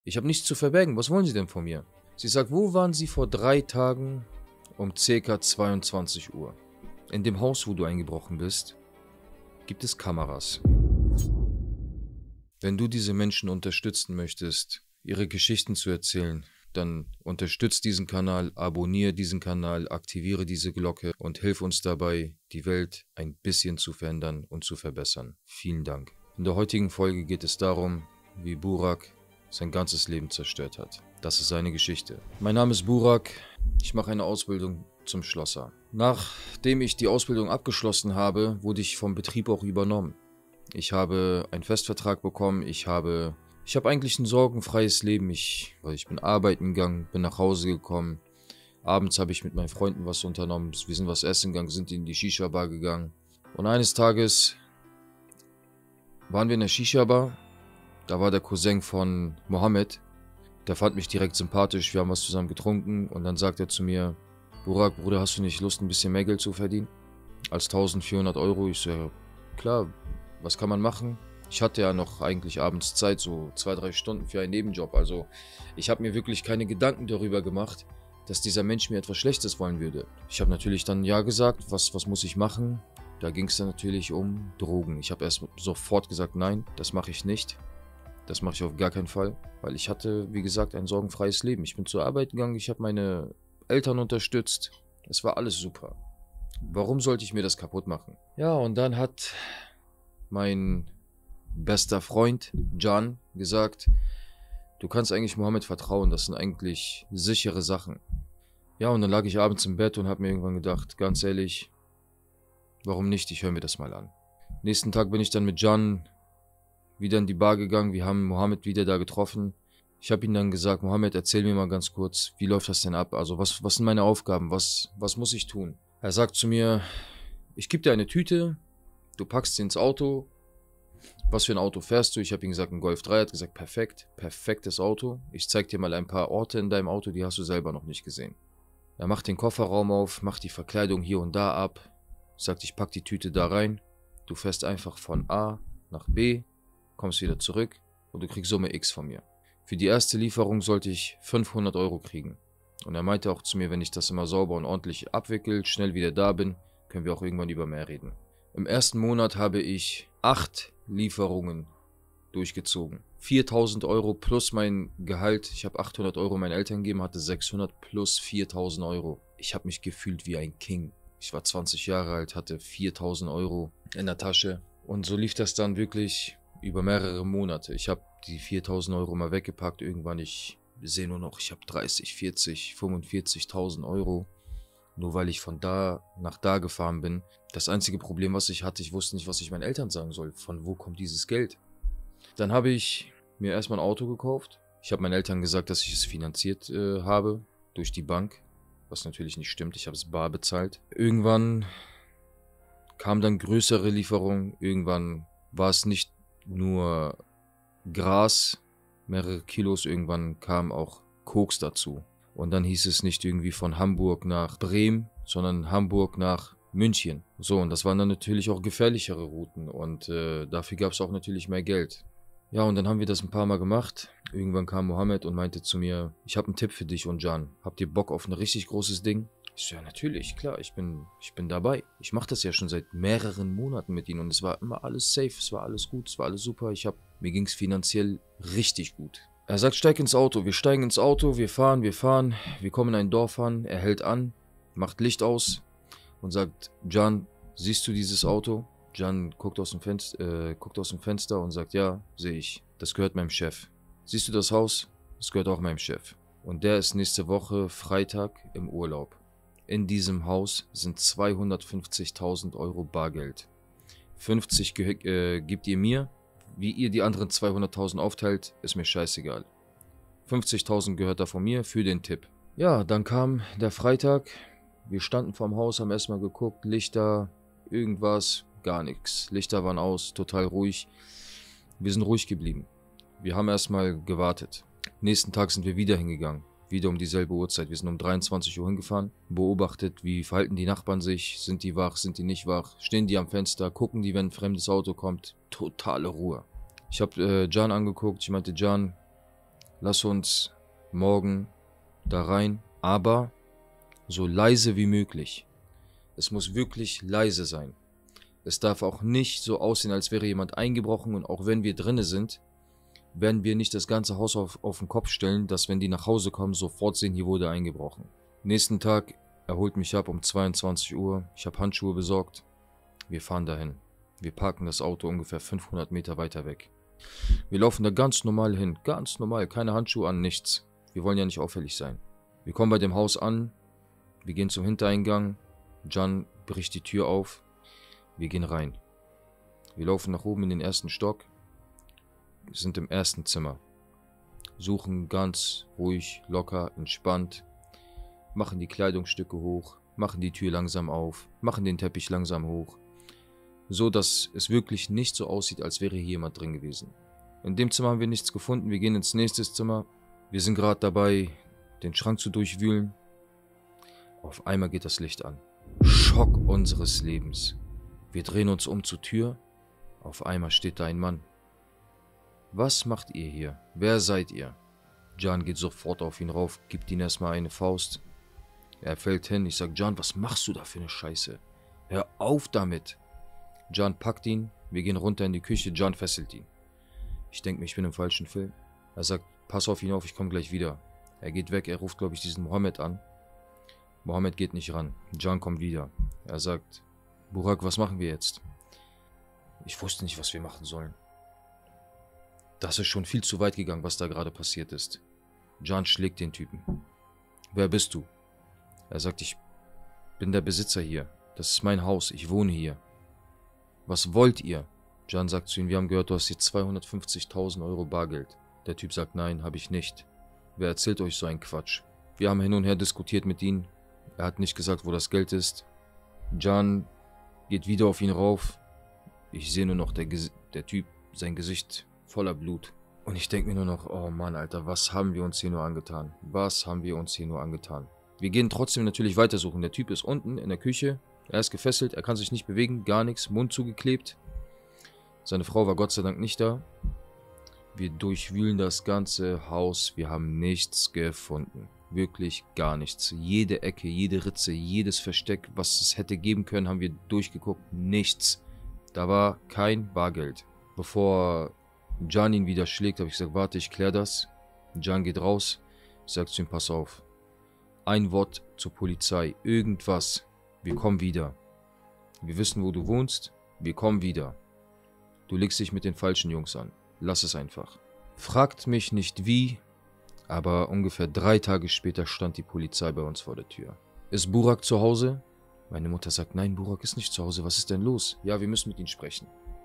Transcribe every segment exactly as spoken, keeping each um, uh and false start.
Ich habe nichts zu verbergen. Was wollen Sie denn von mir? Sie sagt, wo waren Sie vor drei Tagen um ca. zweiundzwanzig Uhr? In dem Haus, wo du eingebrochen bist, gibt es Kameras. Wenn du diese Menschen unterstützen möchtest, ihre Geschichten zu erzählen, dann unterstütz diesen Kanal, abonniere diesen Kanal, aktiviere diese Glocke und hilf uns dabei, die Welt ein bisschen zu verändern und zu verbessern. Vielen Dank. In der heutigen Folge geht es darum, wie Burak sein ganzes Leben zerstört hat. Das ist seine Geschichte. Mein Name ist Burak, ich mache eine Ausbildung zum Schlosser. Nachdem ich die Ausbildung abgeschlossen habe, wurde ich vom Betrieb auch übernommen. Ich habe einen Festvertrag bekommen, ich habe, ich habe eigentlich ein sorgenfreies Leben. Ich, ich bin arbeiten gegangen, bin nach Hause gekommen. Abends habe ich mit meinen Freunden was unternommen. Wir sind was essen gegangen, sind in die Shisha-Bar gegangen. Und eines Tages waren wir in der Shisha-Bar. Da war der Cousin von Mohammed. Der fand mich direkt sympathisch, wir haben was zusammen getrunken. Und dann sagt er zu mir, Burak, Bruder, hast du nicht Lust, ein bisschen mehr Geld zu verdienen? Als eintausendvierhundert Euro. Ich so, ja, klar, was kann man machen? Ich hatte ja noch eigentlich abends Zeit, so zwei, drei Stunden für einen Nebenjob. Also ich habe mir wirklich keine Gedanken darüber gemacht, dass dieser Mensch mir etwas Schlechtes wollen würde. Ich habe natürlich dann ja gesagt, was, was muss ich machen? Da ging es dann natürlich um Drogen. Ich habe erst sofort gesagt, nein, das mache ich nicht. Das mache ich auf gar keinen Fall, weil ich hatte, wie gesagt, ein sorgenfreies Leben. Ich bin zur Arbeit gegangen, ich habe meine Eltern unterstützt. Es war alles super. Warum sollte ich mir das kaputt machen? Ja, und dann hat mein bester Freund, Can, gesagt, du kannst eigentlich Mohammed vertrauen, das sind eigentlich sichere Sachen. Ja, und dann lag ich abends im Bett und habe mir irgendwann gedacht, ganz ehrlich, warum nicht, ich höre mir das mal an. Nächsten Tag bin ich dann mit Can wieder in die Bar gegangen, wir haben Mohammed wieder da getroffen. Ich habe ihm dann gesagt, Mohammed, erzähl mir mal ganz kurz, wie läuft das denn ab? Also was, was sind meine Aufgaben, was, was muss ich tun? Er sagt zu mir, ich gebe dir eine Tüte, du packst sie ins Auto. Was für ein Auto fährst du? Ich habe ihm gesagt, ein Golf drei. Er hat gesagt, perfekt, perfektes Auto. Ich zeig dir mal ein paar Orte in deinem Auto, die hast du selber noch nicht gesehen. Er macht den Kofferraum auf, macht die Verkleidung hier und da ab, sagt, ich pack die Tüte da rein. Du fährst einfach von A nach B, kommst wieder zurück und du kriegst Summe X von mir. Für die erste Lieferung sollte ich fünfhundert Euro kriegen. Und er meinte auch zu mir, wenn ich das immer sauber und ordentlich abwickelt, schnell wieder da bin, können wir auch irgendwann über mehr reden. Im ersten Monat habe ich acht Lieferungen durchgezogen. viertausend Euro plus mein Gehalt. Ich habe achthundert Euro meinen Eltern gegeben, hatte sechshundert plus viertausend Euro. Ich habe mich gefühlt wie ein King. Ich war zwanzig Jahre alt, hatte viertausend Euro in der Tasche. Und so lief das dann wirklich über mehrere Monate. Ich habe die viertausend Euro mal weggepackt. Irgendwann, ich sehe nur noch, ich habe dreißig, vierzig, fünfundvierzigtausend Euro. Nur weil ich von da nach da gefahren bin. Das einzige Problem, was ich hatte, ich wusste nicht, was ich meinen Eltern sagen soll. Von wo kommt dieses Geld? Dann habe ich mir erstmal ein Auto gekauft. Ich habe meinen Eltern gesagt, dass ich es finanziert äh, habe durch die Bank. Was natürlich nicht stimmt, ich habe es bar bezahlt. Irgendwann kam dann größere Lieferung. Irgendwann war es nicht nur Gras, mehrere Kilos. Irgendwann kam auch Koks dazu. Und dann hieß es nicht irgendwie von Hamburg nach Bremen, sondern Hamburg nach München. So, und das waren dann natürlich auch gefährlichere Routen und äh, dafür gab es auch natürlich mehr Geld. Ja, und dann haben wir das ein paar Mal gemacht. Irgendwann kam Mohammed und meinte zu mir, ich habe einen Tipp für dich und Can. Habt ihr Bock auf ein richtig großes Ding? Ich so, ja natürlich, klar, ich bin, ich bin dabei. Ich mache das ja schon seit mehreren Monaten mit ihnen und es war immer alles safe, es war alles gut, es war alles super. Ich hab, mir ging es finanziell richtig gut. Er sagt, steig ins Auto. Wir steigen ins Auto, wir fahren, wir fahren. Wir kommen in ein Dorf an, er hält an, macht Licht aus und sagt, Can, siehst du dieses Auto? Can guckt aus dem Fenster, äh, guckt aus dem Fenster und sagt, ja, sehe ich. Das gehört meinem Chef. Siehst du das Haus? Das gehört auch meinem Chef. Und der ist nächste Woche Freitag im Urlaub. In diesem Haus sind zweihundertfünfzigtausend Euro Bargeld. fünfzig äh, gebt ihr mir. Wie ihr die anderen zweihunderttausend aufteilt, ist mir scheißegal. fünfzigtausend gehört da von mir für den Tipp. Ja, dann kam der Freitag. Wir standen vorm Haus, haben erstmal geguckt. Lichter, irgendwas, gar nichts. Lichter waren aus, total ruhig. Wir sind ruhig geblieben. Wir haben erstmal gewartet. Nächsten Tag sind wir wieder hingegangen. Wieder um dieselbe Uhrzeit. Wir sind um dreiundzwanzig Uhr hingefahren. Beobachtet, wie verhalten die Nachbarn sich. Sind die wach, sind die nicht wach? Stehen die am Fenster? Gucken die, wenn ein fremdes Auto kommt? Totale Ruhe. Ich habe äh, Can angeguckt. Ich meinte, Can, lass uns morgen da rein, aber so leise wie möglich. Es muss wirklich leise sein. Es darf auch nicht so aussehen, als wäre jemand eingebrochen, und auch wenn wir drinne sind, werden wir nicht das ganze Haus auf, auf den Kopf stellen, dass wenn die nach Hause kommen, sofort sehen, hier wurde eingebrochen. Nächsten Tag, er holt mich ab um zweiundzwanzig Uhr, ich habe Handschuhe besorgt, wir fahren dahin. Wir parken das Auto ungefähr fünfhundert Meter weiter weg. Wir laufen da ganz normal hin, ganz normal, keine Handschuhe an, nichts. Wir wollen ja nicht auffällig sein. Wir kommen bei dem Haus an, wir gehen zum Hintereingang, Can bricht die Tür auf, wir gehen rein. Wir laufen nach oben in den ersten Stock, wir sind im ersten Zimmer, suchen ganz ruhig, locker, entspannt, machen die Kleidungsstücke hoch, machen die Tür langsam auf, machen den Teppich langsam hoch, so dass es wirklich nicht so aussieht, als wäre hier jemand drin gewesen. In dem Zimmer haben wir nichts gefunden, wir gehen ins nächste Zimmer, wir sind gerade dabei, den Schrank zu durchwühlen. Auf einmal geht das Licht an. Schock unseres Lebens. Wir drehen uns um zur Tür, auf einmal steht da ein Mann. Was macht ihr hier? Wer seid ihr? Can geht sofort auf ihn rauf, gibt ihm erstmal eine Faust. Er fällt hin, ich sag, Can, was machst du da für eine Scheiße? Hör auf damit! Can packt ihn, wir gehen runter in die Küche, Can fesselt ihn. Ich denke mir, ich bin im falschen Film. Er sagt, pass auf ihn auf, ich komme gleich wieder. Er geht weg, er ruft, glaube ich, diesen Mohammed an. Mohammed geht nicht ran, Can kommt wieder. Er sagt, Burak, was machen wir jetzt? Ich wusste nicht, was wir machen sollen. Das ist schon viel zu weit gegangen, was da gerade passiert ist. Can schlägt den Typen. Wer bist du? Er sagt, ich bin der Besitzer hier. Das ist mein Haus, ich wohne hier. Was wollt ihr? Can sagt zu ihm, wir haben gehört, du hast hier zweihundertfünfzigtausend Euro Bargeld. Der Typ sagt, nein, habe ich nicht. Wer erzählt euch so einen Quatsch? Wir haben hin und her diskutiert mit ihm. Er hat nicht gesagt, wo das Geld ist. Can geht wieder auf ihn rauf. Ich sehe nur noch der, der Typ, sein Gesicht voller Blut. Und ich denke mir nur noch, oh Mann, Alter, was haben wir uns hier nur angetan? Was haben wir uns hier nur angetan? Wir gehen trotzdem natürlich weitersuchen. Der Typ ist unten in der Küche. Er ist gefesselt, er kann sich nicht bewegen, gar nichts, Mund zugeklebt. Seine Frau war Gott sei Dank nicht da. Wir durchwühlen das ganze Haus, wir haben nichts gefunden. Wirklich gar nichts. Jede Ecke, jede Ritze, jedes Versteck, was es hätte geben können, haben wir durchgeguckt. Nichts. Da war kein Bargeld. Bevor Can ihn wieder schlägt, habe ich gesagt, warte, ich kläre das. Can geht raus. Ich sage zu ihm, pass auf. Ein Wort zur Polizei, irgendwas. Wir kommen wieder. Wir wissen, wo du wohnst. Wir kommen wieder. Du legst dich mit den falschen Jungs an. Lass es einfach. Fragt mich nicht wie, aber ungefähr drei Tage später stand die Polizei bei uns vor der Tür. Ist Burak zu Hause? Meine Mutter sagt, nein, Burak ist nicht zu Hause. Was ist denn los? Ja, wir müssen mit ihm sprechen.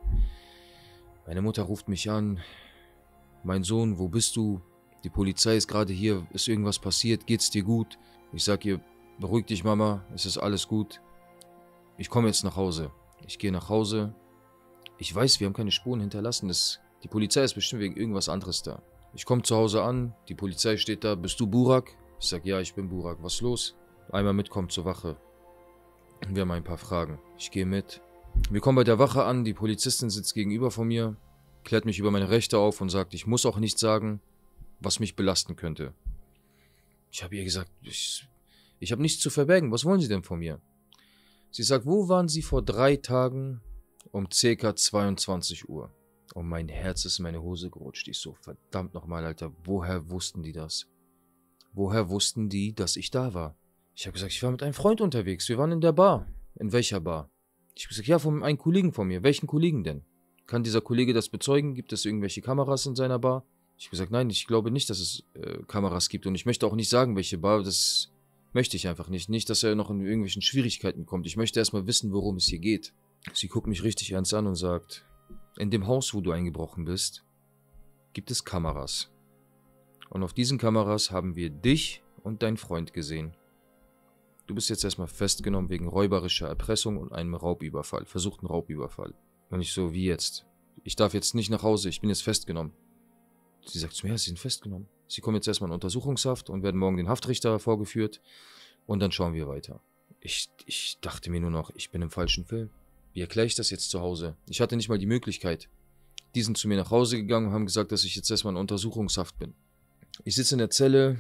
Meine Mutter ruft mich an. Mein Sohn, wo bist du? Die Polizei ist gerade hier. Ist irgendwas passiert? Geht's dir gut? Ich sag ihr, beruhig dich, Mama. Es ist alles gut. Ich komme jetzt nach Hause. Ich gehe nach Hause. Ich weiß, wir haben keine Spuren hinterlassen. Das, die Polizei ist bestimmt wegen irgendwas anderes da. Ich komme zu Hause an. Die Polizei steht da. Bist du Burak? Ich sag, ja, ich bin Burak. Was ist los? Einmal mitkommen zur Wache. Wir haben ein paar Fragen. Ich gehe mit. Wir kommen bei der Wache an. Die Polizistin sitzt gegenüber von mir, klärt mich über meine Rechte auf und sagt, ich muss auch nichts sagen, was mich belasten könnte. Ich habe ihr gesagt, ich, ich habe nichts zu verbergen. Was wollen Sie denn von mir? Sie sagt, wo waren Sie vor drei Tagen um ca. zweiundzwanzig Uhr? Und mein Herz ist in meine Hose gerutscht. Ich so, verdammt nochmal, Alter, woher wussten die das? Woher wussten die, dass ich da war? Ich habe gesagt, ich war mit einem Freund unterwegs. Wir waren in der Bar. In welcher Bar? Ich habe gesagt, ja, von einem Kollegen von mir. Welchen Kollegen denn? Kann dieser Kollege das bezeugen? Gibt es irgendwelche Kameras in seiner Bar? Ich habe gesagt, nein, ich glaube nicht, dass es äh, Kameras gibt. Und ich möchte auch nicht sagen, welche Bar. Das möchte ich einfach nicht. Nicht, dass er noch in irgendwelchen Schwierigkeiten kommt. Ich möchte erstmal wissen, worum es hier geht. Sie guckt mich richtig ernst an und sagt, in dem Haus, wo du eingebrochen bist, gibt es Kameras. Und auf diesen Kameras haben wir dich und deinen Freund gesehen. Du bist jetzt erstmal festgenommen wegen räuberischer Erpressung und einem Raubüberfall, versuchten Raubüberfall. Und ich so, wie jetzt? Ich darf jetzt nicht nach Hause, ich bin jetzt festgenommen. Sie sagt zu mir, ja, Sie sind festgenommen. Sie kommen jetzt erstmal in Untersuchungshaft und werden morgen den Haftrichter vorgeführt und dann schauen wir weiter. Ich, ich dachte mir nur noch, ich bin im falschen Film. Wie erkläre ich das jetzt zu Hause? Ich hatte nicht mal die Möglichkeit. Die sind zu mir nach Hause gegangen und haben gesagt, dass ich jetzt erstmal in Untersuchungshaft bin. Ich sitze in der Zelle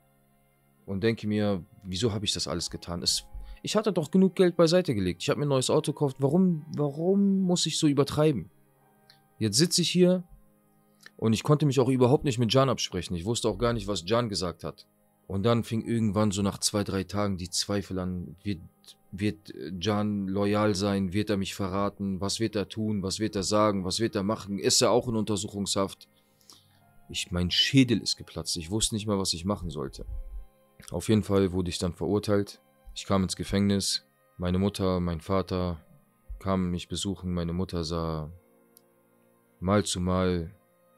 und denke mir, wieso habe ich das alles getan? Es, ich hatte doch genug Geld beiseite gelegt. Ich habe mir ein neues Auto gekauft. Warum, warum muss ich so übertreiben? Jetzt sitze ich hier und ich konnte mich auch überhaupt nicht mit Can absprechen. Ich wusste auch gar nicht, was Can gesagt hat. Und dann fing irgendwann so nach zwei, drei Tagen die Zweifel an. Wird, wird Can loyal sein? Wird er mich verraten? Was wird er tun? Was wird er sagen? Was wird er machen? Ist er auch in Untersuchungshaft? Ich, mein Schädel ist geplatzt. Ich wusste nicht mal, was ich machen sollte. Auf jeden Fall wurde ich dann verurteilt. Ich kam ins Gefängnis. Meine Mutter, mein Vater kamen mich besuchen. Meine Mutter sah mal zu mal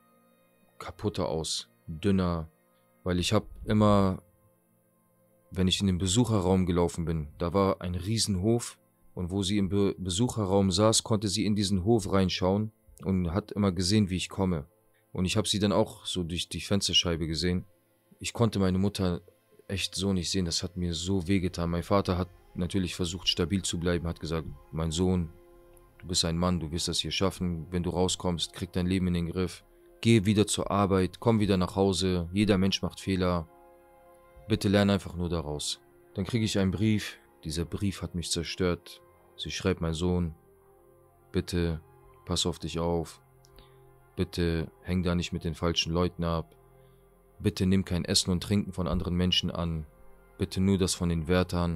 kaputter aus, dünner, weil ich habe immer, wenn ich in den Besucherraum gelaufen bin, da war ein Riesenhof und wo sie im Be- Besucherraum saß, konnte sie in diesen Hof reinschauen und hat immer gesehen, wie ich komme. Und ich habe sie dann auch so durch die Fensterscheibe gesehen. Ich konnte meine Mutter echt so nicht sehen, das hat mir so wehgetan. Mein Vater hat natürlich versucht, stabil zu bleiben, hat gesagt, mein Sohn, du bist ein Mann, du wirst das hier schaffen, wenn du rauskommst, krieg dein Leben in den Griff. Geh wieder zur Arbeit, komm wieder nach Hause, jeder Mensch macht Fehler. Bitte lerne einfach nur daraus. Dann kriege ich einen Brief, dieser Brief hat mich zerstört. Sie schreibt, mein Sohn, bitte pass auf dich auf. Bitte häng da nicht mit den falschen Leuten ab. Bitte nimm kein Essen und Trinken von anderen Menschen an. Bitte nur das von den Wärtern.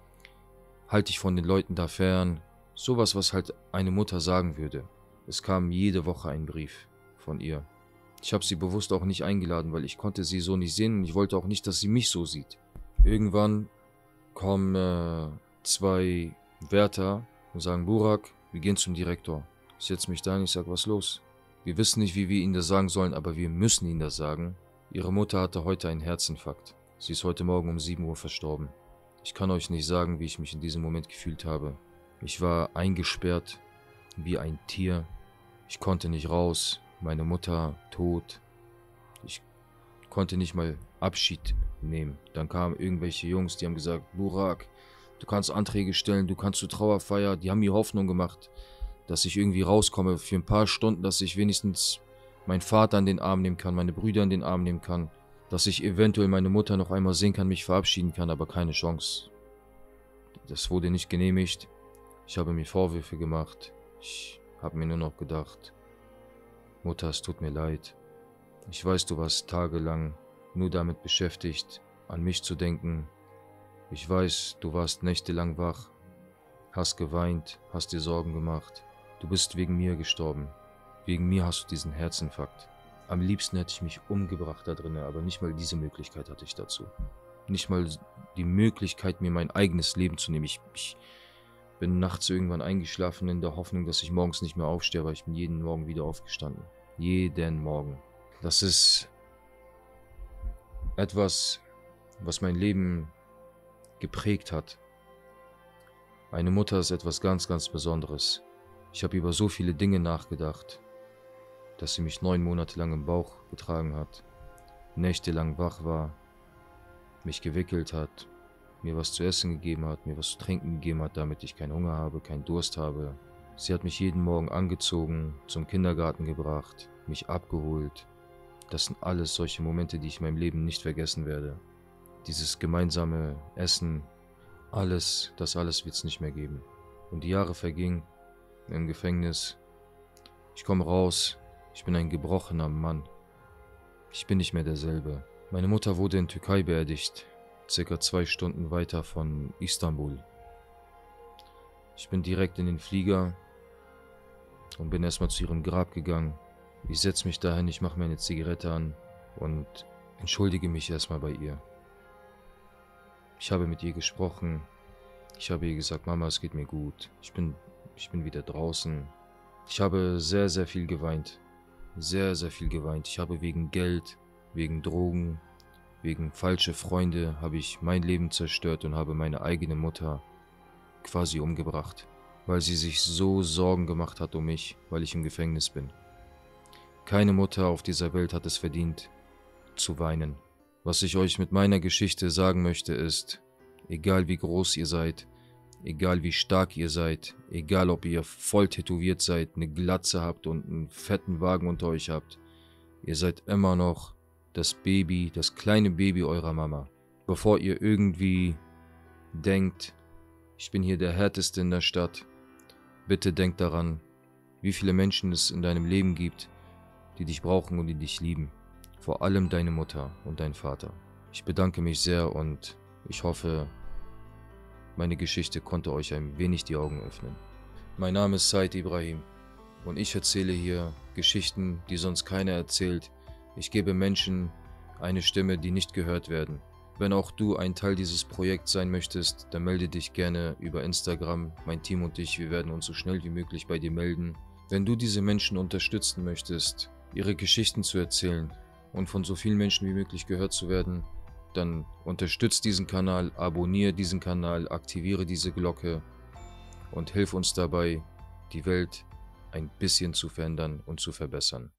Halt dich von den Leuten da fern. Sowas, was halt eine Mutter sagen würde. Es kam jede Woche ein Brief von ihr. Ich habe sie bewusst auch nicht eingeladen, weil ich konnte sie so nicht sehen und ich wollte auch nicht, dass sie mich so sieht. Irgendwann kommen äh, zwei Wärter und sagen, Burak, wir gehen zum Direktor. Ich setze mich da und ich sage, was los? Wir wissen nicht, wie wir Ihnen das sagen sollen, aber wir müssen Ihnen das sagen. Ihre Mutter hatte heute einen Herzinfarkt. Sie ist heute Morgen um sieben Uhr verstorben. Ich kann euch nicht sagen, wie ich mich in diesem Moment gefühlt habe. Ich war eingesperrt, wie ein Tier. Ich konnte nicht raus. Meine Mutter tot. Ich konnte nicht mal Abschied nehmen. Dann kamen irgendwelche Jungs, die haben gesagt, Burak, du kannst Anträge stellen, du kannst zur Trauerfeier. Die haben mir Hoffnung gemacht, dass ich irgendwie rauskomme für ein paar Stunden, dass ich wenigstens meinen Vater an den Arm nehmen kann, meine Brüder an den Arm nehmen kann, dass ich eventuell meine Mutter noch einmal sehen kann, mich verabschieden kann, aber keine Chance. Das wurde nicht genehmigt. Ich habe mir Vorwürfe gemacht. Ich habe mir nur noch gedacht, Mutter, es tut mir leid. Ich weiß, du warst tagelang nur damit beschäftigt, an mich zu denken. Ich weiß, du warst nächtelang wach, hast geweint, hast dir Sorgen gemacht. Du bist wegen mir gestorben. Wegen mir hast du diesen Herzinfarkt. Am liebsten hätte ich mich umgebracht da drinnen, aber nicht mal diese Möglichkeit hatte ich dazu. Nicht mal die Möglichkeit, mir mein eigenes Leben zu nehmen. Ich, ich bin nachts irgendwann eingeschlafen in der Hoffnung, dass ich morgens nicht mehr aufstehe, aber ich bin jeden Morgen wieder aufgestanden. Jeden Morgen. Das ist etwas, was mein Leben geprägt hat. Eine Mutter ist etwas ganz, ganz Besonderes. Ich habe über so viele Dinge nachgedacht, dass sie mich neun Monate lang im Bauch getragen hat, nächtelang wach war, mich gewickelt hat, mir was zu essen gegeben hat, mir was zu trinken gegeben hat, damit ich keinen Hunger habe, keinen Durst habe. Sie hat mich jeden Morgen angezogen, zum Kindergarten gebracht, mich abgeholt. Das sind alles solche Momente, die ich in meinem Leben nicht vergessen werde. Dieses gemeinsame Essen, alles, das alles wird es nicht mehr geben. Und die Jahre vergingen im Gefängnis. Ich komme raus, ich bin ein gebrochener Mann. Ich bin nicht mehr derselbe. Meine Mutter wurde in Türkei beerdigt, circa zwei Stunden weiter von Istanbul. Ich bin direkt in den Flieger und bin erstmal zu ihrem Grab gegangen. Ich setze mich dahin, ich mache mir eine Zigarette an und entschuldige mich erstmal bei ihr. Ich habe mit ihr gesprochen. Ich habe ihr gesagt, Mama, es geht mir gut. Ich bin, ich bin wieder draußen. Ich habe sehr, sehr viel geweint. Sehr, sehr viel geweint. Ich habe wegen Geld, wegen Drogen, wegen falsche Freunde, habe ich mein Leben zerstört und habe meine eigene Mutter quasi umgebracht, weil sie sich so Sorgen gemacht hat um mich, weil ich im Gefängnis bin. Keine Mutter auf dieser Welt hat es verdient, zu weinen. Was ich euch mit meiner Geschichte sagen möchte ist, egal wie groß ihr seid, egal wie stark ihr seid, egal ob ihr voll tätowiert seid, eine Glatze habt und einen fetten Wagen unter euch habt, ihr seid immer noch das Baby, das kleine Baby eurer Mama. Bevor ihr irgendwie denkt, ich bin hier der Härteste in der Stadt, bitte denkt daran, wie viele Menschen es in deinem Leben gibt, die dich brauchen und die dich lieben. Vor allem deine Mutter und dein Vater. Ich bedanke mich sehr und ich hoffe, meine Geschichte konnte euch ein wenig die Augen öffnen. Mein Name ist Said Ibrahim und ich erzähle hier Geschichten, die sonst keiner erzählt. Ich gebe Menschen eine Stimme, die nicht gehört werden. Wenn auch du ein Teil dieses Projekts sein möchtest, dann melde dich gerne über Instagram. Mein Team und ich, wir werden uns so schnell wie möglich bei dir melden. Wenn du diese Menschen unterstützen möchtest, ihre Geschichten zu erzählen und von so vielen Menschen wie möglich gehört zu werden, dann unterstütz diesen Kanal, abonniere diesen Kanal, aktiviere diese Glocke und hilf uns dabei, die Welt ein bisschen zu verändern und zu verbessern.